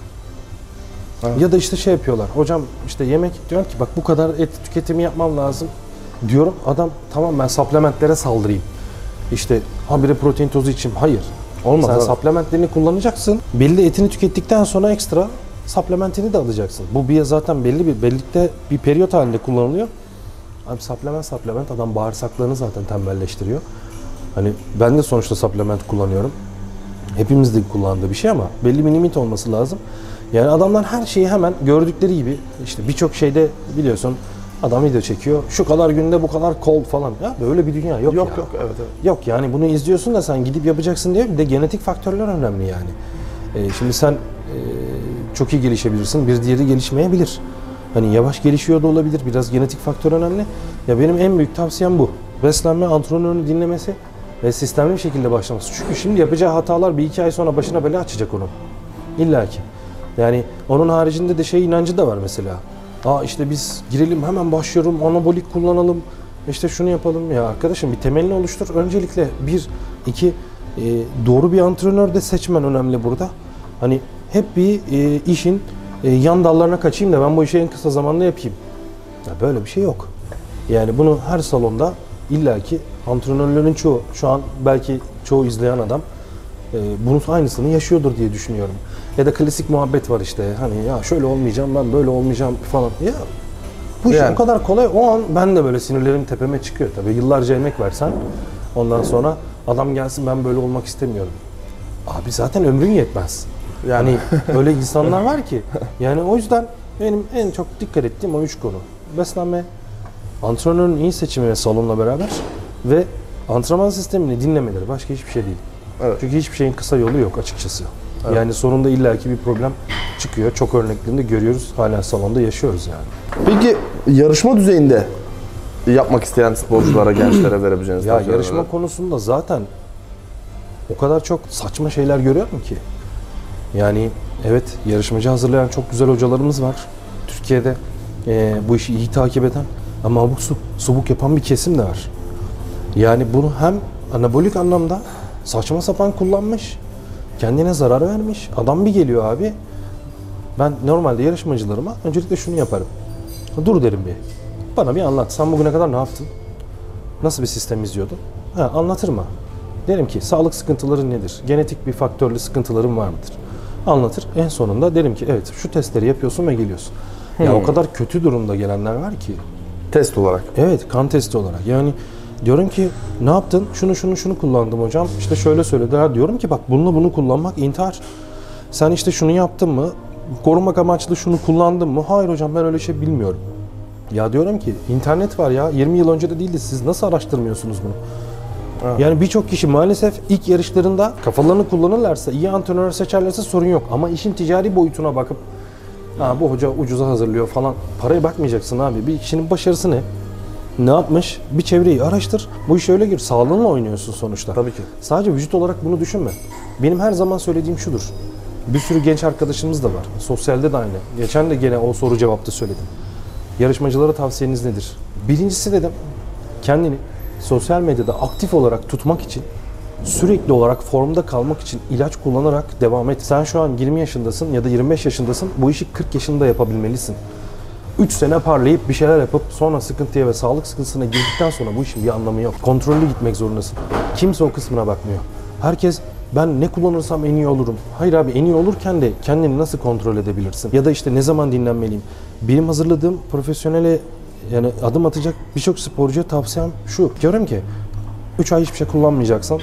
Evet. Ya da işte şey yapıyorlar. Hocam işte yemek, diyorum ki bak bu kadar et tüketimi yapmam lazım. Diyorum, adam tamam ben supplementlere saldırayım. İşte habire protein tozu içeyim. Hayır. Olmaz. Sen evet. supplementlerini kullanacaksın. Belli etini tükettikten sonra ekstra supplementini de alacaksın. Bu bir zaten belli bir bellikte bir periyot halinde kullanılıyor. Abi supplement supplement adam bağırsaklarını zaten tembelleştiriyor. Hani ben de sonuçta supplement kullanıyorum. Hepimiz de kullandığı bir şey ama belli bir limit olması lazım. Yani adamlar her şeyi hemen gördükleri gibi, işte birçok şeyde biliyorsun adam video çekiyor. Şu kadar günde bu kadar cold falan. Ya böyle bir dünya yok. Yok ya. yok evet, evet. Yok yani bunu izliyorsun da sen gidip yapacaksın diye, bir de genetik faktörler önemli yani. Ee, şimdi sen e, çok iyi gelişebilirsin, bir diğeri gelişmeyebilir. Hani yavaş gelişiyor da olabilir. Biraz genetik faktör önemli. Ya benim en büyük tavsiyem bu. Beslenme, antrenörünü dinlemesi ve sistemli bir şekilde başlaması. Çünkü şimdi yapacağı hatalar bir iki ay sonra başına bela açacak onun. İlla ki. Yani onun haricinde de şey inancı da var mesela. Aa işte biz girelim hemen başlıyorum, anabolik kullanalım, işte şunu yapalım. Ya arkadaşım bir temelini oluştur. Öncelikle bir, iki, e, doğru bir antrenör de seçmen önemli burada. Hani hep bir e, işin e, yan dallarına kaçayım da ben bu işi en kısa zamanda yapayım. Ya böyle bir şey yok. Yani bunu her salonda illaki antrenörlerin çoğu, şu an belki çoğu izleyen adam e, bunun aynısını yaşıyordur diye düşünüyorum. Ya da klasik muhabbet var işte, hani ya şöyle olmayacağım, ben böyle olmayacağım falan. Ya bu iş yani o kadar kolay. O an ben de böyle sinirlerim tepeme çıkıyor. Tabii yıllarca emek versen ondan sonra adam gelsin ben böyle olmak istemiyorum. Abi zaten ömrün yetmez. Yani öyle insanlar var ki. Yani o yüzden benim en çok dikkat ettiğim o üç konu. Beslenme, antrenörün iyi seçimi ve salonla beraber ve antrenman sistemini dinlemeleri, başka hiçbir şey değil. Evet. Çünkü hiçbir şeyin kısa yolu yok açıkçası. Evet. Yani sonunda illaki bir problem çıkıyor. Çok örneklerini görüyoruz. Hala salonda yaşıyoruz yani. Peki yarışma düzeyinde yapmak isteyen sporculara, gençlere verebileceğiniz ya yarışma verelim. Konusunda zaten o kadar çok saçma şeyler görüyorum ki. Yani evet, yarışmacı hazırlayan çok güzel hocalarımız var. Türkiye'de e, bu işi iyi takip eden ama abuk subuk yapan bir kesim de var. Yani bunu hem anabolik anlamda saçma sapan kullanmış, kendine zarar vermiş. Adam bir geliyor abi. Ben normalde yarışmacılarıma öncelikle şunu yaparım. Dur derim bir. Bana bir anlat. Sen bugüne kadar ne yaptın? Nasıl bir sistem izliyordun? Ha, anlatır mı? Derim ki sağlık sıkıntıların nedir? Genetik bir faktörlü sıkıntıların var mıdır? Anlatır. En sonunda derim ki evet şu testleri yapıyorsun ve geliyorsun. Hmm. Ya o kadar kötü durumda gelenler var ki. Test olarak. Evet, kan testi olarak. Yani diyorum ki ne yaptın? Şunu şunu şunu kullandım hocam. İşte şöyle söylediler. Diyorum ki bak bununla bunu kullanmak intihar. Sen işte şunu yaptın mı? Korumak amaçlı şunu kullandın mı? Hayır hocam ben öyle şey bilmiyorum. Ya diyorum ki internet var ya. yirmi yıl önce de değildi. Siz nasıl araştırmıyorsunuz bunu? Evet. Yani birçok kişi maalesef ilk yarışlarında kafalarını kullanırlarsa, iyi antrenör seçerlerse sorun yok. Ama işin ticari boyutuna bakıp ha, bu hoca ucuza hazırlıyor falan. Paraya bakmayacaksın abi. Bir kişinin başarısı ne? Ne yapmış? Bir çevreyi araştır. Bu işe öyle gir. Sağlığınla oynuyorsun sonuçta. Tabii ki. Sadece vücut olarak bunu düşünme. Benim her zaman söylediğim şudur. Bir sürü genç arkadaşımız da var. Sosyalde de aynı. Geçen de gene o soru cevapta söyledim. Yarışmacılara tavsiyeniz nedir? Birincisi dedim, kendini sosyal medyada aktif olarak tutmak için, sürekli olarak formda kalmak için ilaç kullanarak devam et. Sen şu an yirmi yaşındasın ya da yirmi beş yaşındasın. Bu işi kırk yaşında yapabilmelisin. üç sene parlayıp bir şeyler yapıp sonra sıkıntıya ve sağlık sıkıntısına girdikten sonra bu işin bir anlamı yok. Kontrollü gitmek zorundasın. Kimse o kısmına bakmıyor. Herkes ben ne kullanırsam en iyi olurum. Hayır abi, en iyi olurken de kendini nasıl kontrol edebilirsin? Ya da işte ne zaman dinlenmeliyim? Benim hazırladığım profesyonele yani adım atacak birçok sporcuya tavsiyem şu. Diyorum ki üç ay hiçbir şey kullanmayacaksan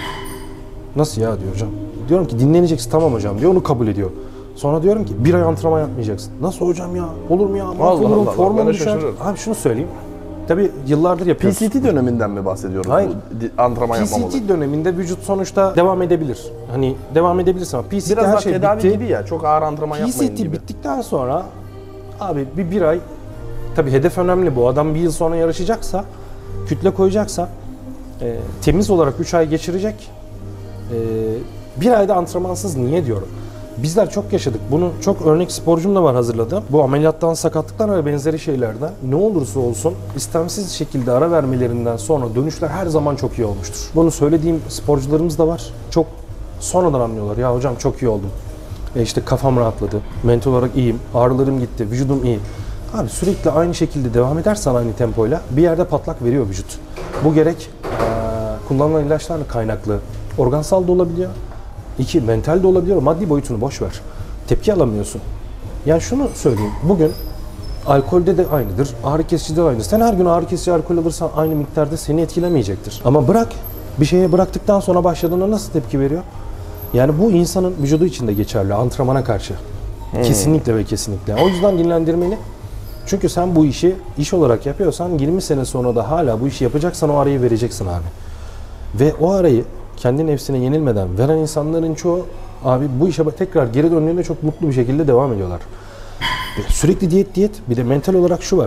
nasıl ya diyor hocam. Diyorum ki dinleneceksin, tamam hocam diyor, onu kabul ediyor. Sonra diyorum ki bir ay antrenman yapmayacaksın. Nasıl hocam ya? Olur mu ya? Mahvolurum, Allah Allah, formum ben de düşer. şaşırırım. Abi şunu söyleyeyim. Tabii yıllardır P yapıyoruz. C T döneminden mi bahsediyoruz? Hayır. Bu di- antrenman P yapmam C olayı. T döneminde vücut sonuçta devam edebilir. Hani devam edebilirsin ama P C T Biraz her daha şey tedavi bitti. gibi ya. Çok ağır antrenman P yapmayın C T gibi. bittikten sonra abi bir, bir ay, tabii hedef önemli bu. Adam bir yıl sonra yarışacaksa, kütle koyacaksa e, temiz olarak üç ay geçirecek. E, bir ayda antrenmansız niye diyorum. Bizler çok yaşadık. Bunu çok örnek sporcum da var hazırladığım. Bu ameliyattan, sakatlıktan ve benzeri şeylerden ne olursa olsun istemsiz şekilde ara vermelerinden sonra dönüşler her zaman çok iyi olmuştur. Bunu söylediğim sporcularımız da var. Çok sonradan anlıyorlar. Ya hocam çok iyi oldum. E işte kafam rahatladı. Mental olarak iyiyim. Ağrılarım gitti. Vücudum iyi. Abi sürekli aynı şekilde devam edersen aynı tempoyla bir yerde patlak veriyor vücut. Bu gerek ee, kullanılan ilaçlarla kaynaklı organsal da olabiliyor. İki, mental de olabiliyor. Maddi boyutunu boş ver. Tepki alamıyorsun. Yani şunu söyleyeyim. Bugün alkolde de aynıdır. Ağrı kesicide de aynıdır. Sen her gün ağrı kesici alkol alırsan aynı miktarda seni etkilemeyecektir. Ama bırak. Bir şeye bıraktıktan sonra başladığında nasıl tepki veriyor? Yani bu insanın vücudu için de geçerli. Antrenmana karşı. Hmm. Kesinlikle ve kesinlikle. O yüzden dinlendirmeli. Çünkü sen bu işi iş olarak yapıyorsan yirmi sene sonra da hala bu işi yapacaksan o arayı vereceksin abi. Ve o arayı kendi nefsine yenilmeden veren insanların çoğu abi bu işe tekrar geri döndüğünde çok mutlu bir şekilde devam ediyorlar. Sürekli diyet diyet bir de mental olarak şu var.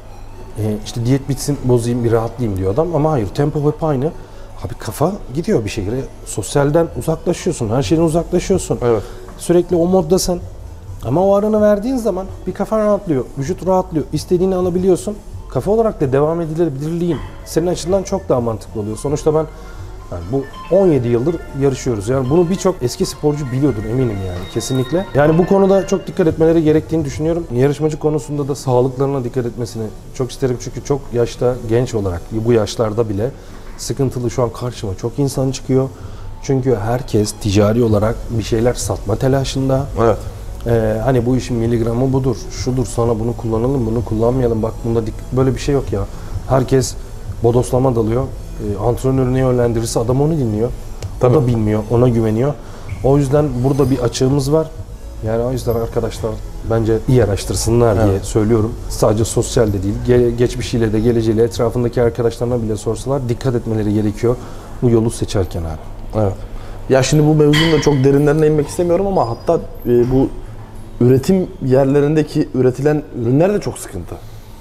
Ee, işte diyet bitsin bozayım bir rahatlayayım diyor adam ama hayır, tempo hep aynı. Abi kafa gidiyor bir şekilde. Sosyalden uzaklaşıyorsun, her şeyden uzaklaşıyorsun. Evet. Sürekli o moddasın. Ama o aranı verdiğin zaman bir kafan rahatlıyor, vücut rahatlıyor, istediğini alabiliyorsun. Kafa olarak da devam edilebilirliğin senin açından çok daha mantıklı oluyor. Sonuçta ben yani bu on yedi yıldır yarışıyoruz. Yani bunu birçok eski sporcu biliyordur eminim yani kesinlikle. Yani bu konuda çok dikkat etmeleri gerektiğini düşünüyorum. Yarışmacı konusunda da sağlıklarına dikkat etmesini çok isterim. Çünkü çok yaşta, genç olarak bu yaşlarda bile sıkıntılı şu an karşıma çok insan çıkıyor. Çünkü herkes ticari olarak bir şeyler satma telaşında. Evet. Ee, hani bu işin miligramı budur, şudur, sana bunu kullanalım, bunu kullanmayalım. Bak bunda böyle bir şey yok ya. Herkes bodoslama dalıyor. Ee, antrenörü ne yönlendirirse adam onu dinliyor. Tabii. O da bilmiyor, ona güveniyor. O yüzden burada bir açığımız var. Yani o yüzden arkadaşlar bence iyi araştırsınlar diye Evet. söylüyorum. Sadece sosyal de değil, ge- geçmişiyle de geleceğiyle etrafındaki arkadaşlarına bile sorsalar dikkat etmeleri gerekiyor bu yolu seçerken abi. Evet. Ya şimdi bu mevzunun da çok derinlerine inmek istemiyorum ama hatta e, bu üretim yerlerindeki üretilen ürünler de çok sıkıntı.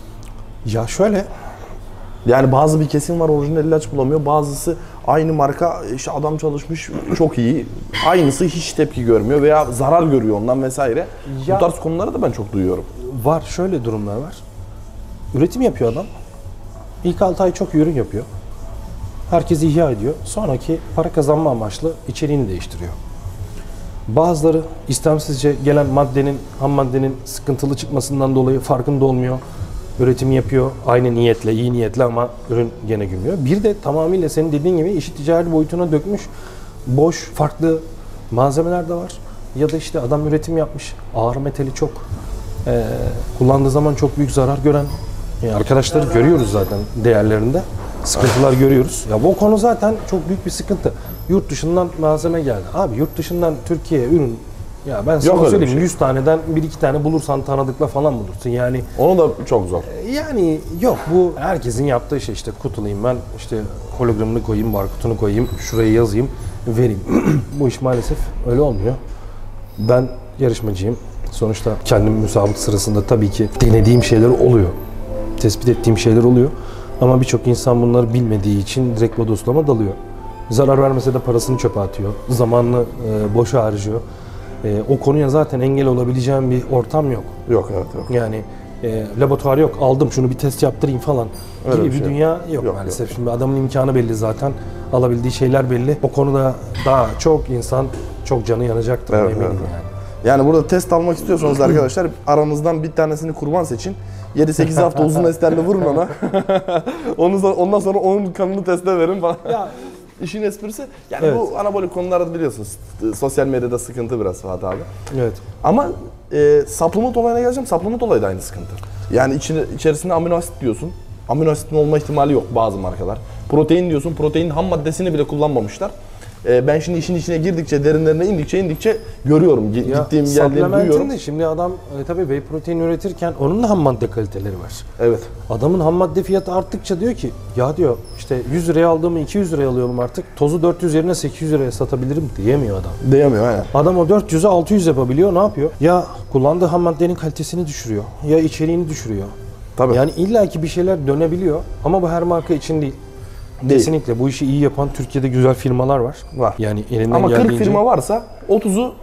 Ya şöyle, Yani bazı bir kesim var orijinal ilaç bulamıyor. Bazısı aynı marka işte adam çalışmış çok iyi. Aynısı hiç tepki görmüyor veya zarar görüyor ondan vesaire. Ya- Bu tarz konuları da ben çok duyuyorum. var şöyle durumlar var. Üretim yapıyor adam. İlk altı ay çok ürün yapıyor. Herkes ihya ediyor. Sonraki para kazanma amaçlı içeriğini değiştiriyor. Bazıları istemsizce gelen maddenin, ham maddenin sıkıntılı çıkmasından dolayı farkında olmuyor. Üretim yapıyor aynı niyetle, iyi niyetle ama ürün gene gülmüyor. Bir de tamamıyla senin dediğin gibi işi ticari boyutuna dökmüş, boş, farklı malzemeler de var. Ya da işte adam üretim yapmış, ağır metali çok, ee, kullandığı zaman çok büyük zarar gören yani arkadaşları görüyoruz zaten değerlerinde. Sıkıntılar görüyoruz. Ya bu konu zaten çok büyük bir sıkıntı. Yurt dışından malzeme geldi. Abi yurt dışından Türkiye'ye ürün, ya ben sana Yok öyle bir söyleyeyim şey. yüz taneden bir iki tane bulursan tanıdıkla falan bulursun. Yani Onu da çok zor. yani yok, bu herkesin yaptığı şey, işte kutulayım ben, işte hologramını koyayım, barkodunu koyayım, şuraya yazayım, vereyim. Bu iş maalesef öyle olmuyor. Ben yarışmacıyım. Sonuçta kendim müsabık sırasında tabii ki denediğim şeyler oluyor. Tespit ettiğim şeyler oluyor. Ama birçok insan bunları bilmediği için direkt bodoslama dalıyor. Zarar vermese de parasını çöpe atıyor. Zamanını e, boşa harcıyor. E, o konuya zaten engel olabileceğim bir ortam yok. Yok evet yok. Yani e, laboratuvar yok, aldım şunu bir test yaptırayım falan Öyle gibi bir bir, şey dünya yok, yok, maalesef. yok. Şimdi adamın imkanı belli zaten, alabildiği şeyler belli. O konuda daha çok insan çok canı yanacaktır Evet, eminim evet. yani. Yani burada test almak istiyorsanız arkadaşlar aranızdan bir tanesini kurban seçin. yedi sekiz hafta uzun esterle vurun ona. Ondan sonra onun kanını teste verin falan. Ya işin esprisi yani Evet. bu anabolik konularda biliyorsunuz sosyal medyada sıkıntı biraz Fatih abi. Evet. Ama e, supplement olayına geleceğim. Supplement olayı da aynı sıkıntı. Yani içine, içerisinde amino asit diyorsun. Amino asitin olma ihtimali yok bazı markalar. Protein diyorsun. Protein ham maddesini bile kullanmamışlar. E, ben şimdi işin içine girdikçe, derinlerine indikçe indikçe görüyorum. G- Ya, Gittiğim geldiğim supplement'in duyuyorum. de şimdi adam e, tabii whey protein üretirken onun da ham madde kaliteleri var. Evet. Adamın ham madde fiyatı arttıkça diyor ki ya diyor işte yüz liraya aldığımı iki yüz liraya alıyorum artık. Tozu dört yüz yerine sekiz yüz liraya satabilirim diyemiyor adam. Diyemiyor aynen. Adam o dört yüz'e altı yüz yapabiliyor. Ne yapıyor? Ya kullandığı ham maddenin kalitesini düşürüyor. Ya içeriğini düşürüyor. Tabii. Yani illaki bir şeyler dönebiliyor ama bu her marka için değil. Değil. Kesinlikle bu işi iyi yapan Türkiye'de güzel firmalar var. Var. Yani elinden Ama kırk geldiğince... firma varsa otuzu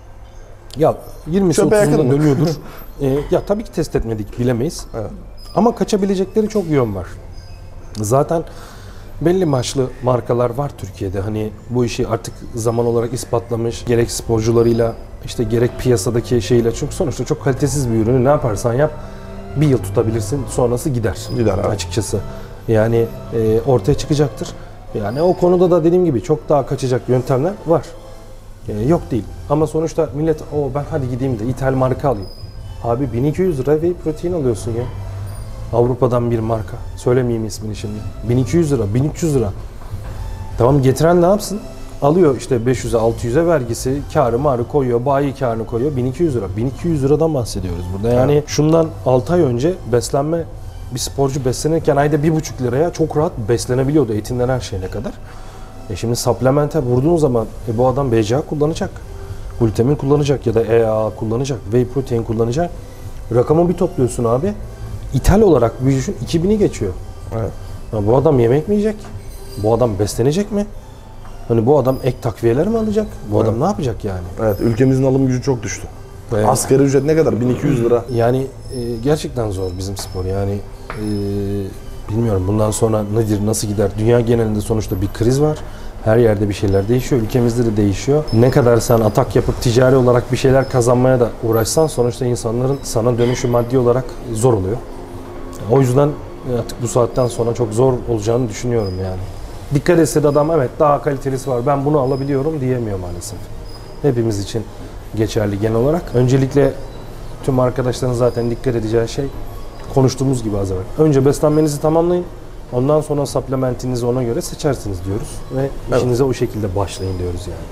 Ya yirmisi Çöpe yakın otuzunda mı? dönüyordur. Ee, ya tabii ki test etmedik, bilemeyiz. Evet. Ama kaçabilecekleri çok yön var. Zaten belli başlı markalar var Türkiye'de. Hani bu işi artık zaman olarak ispatlamış. Gerek sporcularıyla, işte gerek piyasadaki şeyle. Çünkü sonuçta çok kalitesiz bir ürünü ne yaparsan yap bir yıl tutabilirsin. Sonrası gider. Gider abi. Açıkçası. Yani e, ortaya çıkacaktır. Yani o konuda da dediğim gibi çok daha kaçacak yöntemler var. E, yok değil. Ama sonuçta millet o ben hadi gideyim de ithal marka alayım. Abi bin iki yüz lira whey protein alıyorsun ya. Avrupa'dan bir marka. Söylemeyeyim ismini şimdi. bin iki yüz lira, bin üç yüz lira. Tamam getiren ne yapsın? Alıyor işte beş yüz'e altı yüz'e vergisi, kârı marı koyuyor, bayi kârını koyuyor. bin iki yüz lira. bin iki yüz liradan bahsediyoruz burada. Yani evet. Şundan altı ay önce beslenme bir sporcu beslenirken ayda bir buçuk liraya çok rahat beslenebiliyordu etinden her şeyine kadar. E şimdi supplemente vurduğun zaman e bu adam B C A kullanacak, glutamin kullanacak ya da E A A kullanacak, whey protein kullanacak. Rakamı bir topluyorsun abi. İthal olarak bir düşün iki bini geçiyor. Evet. Ya bu adam yemek mi yiyecek? Bu adam beslenecek mi? Hani bu adam ek takviyeler mi alacak? Bu adam Evet. ne yapacak yani? Evet, ülkemizin alım gücü çok düştü. Evet. Asgari ücret ne kadar? bin iki yüz lira. Yani e, gerçekten zor bizim spor. Yani e, bilmiyorum bundan sonra nedir, nasıl gider? Dünya genelinde sonuçta bir kriz var. Her yerde bir şeyler değişiyor. Ülkemizde de değişiyor. Ne kadar sen atak yapıp ticari olarak bir şeyler kazanmaya da uğraşsan sonuçta insanların sana dönüşü maddi olarak zor oluyor. O yüzden artık bu saatten sonra çok zor olacağını düşünüyorum yani. Dikkat etse de adam evet daha kalitelisi var ben bunu alabiliyorum diyemiyor maalesef. Hepimiz için geçerli genel olarak. Öncelikle tüm arkadaşların zaten dikkat edeceği şey konuştuğumuz gibi az evvel. Önce beslenmenizi tamamlayın. Ondan sonra supplementinizi ona göre seçersiniz diyoruz. Ve evet. işinize o şekilde başlayın diyoruz yani.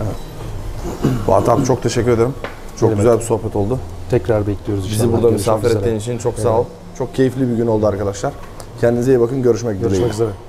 Evet. Fatih abi çok teşekkür ederim. Çok Demek. güzel bir sohbet oldu. Tekrar bekliyoruz. Bizi inşallah. burada Görüşmek misafir üzere. ettiğin için çok sağ Evet. ol. Çok keyifli bir gün oldu arkadaşlar. Kendinize iyi bakın. Görüşmek dileğiyle. Görüşmek üzere.